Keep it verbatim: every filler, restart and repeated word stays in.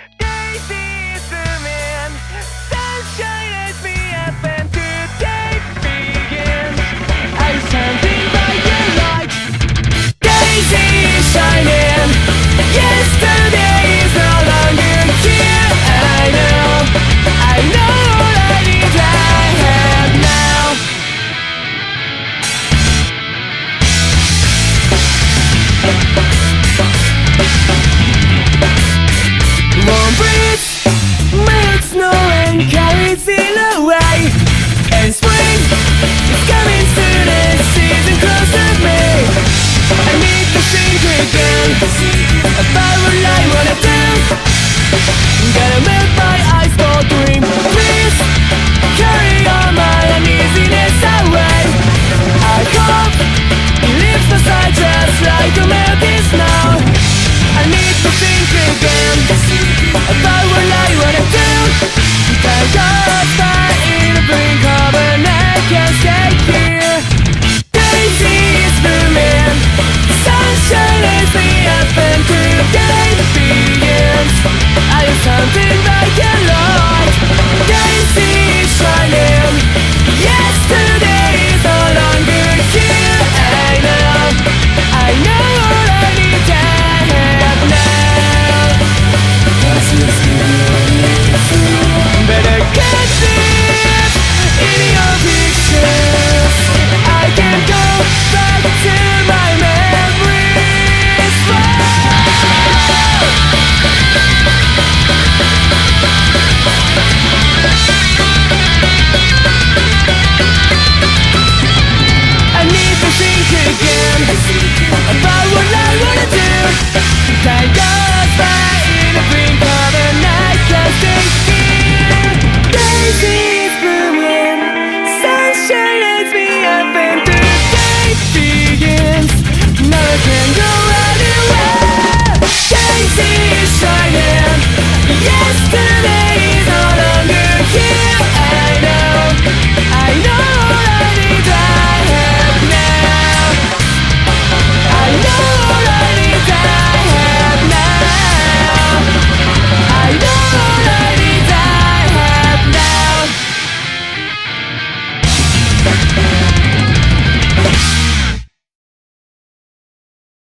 Daisy is zooming, sunshine as we advent, today begins. I'm standing by your light. Daisy is shining. Yesterday is no longer here, and I know, I know all I need I have now. Warm breeze makes snow and carries it away, and spring is coming soon and season close to me. I need to sing again about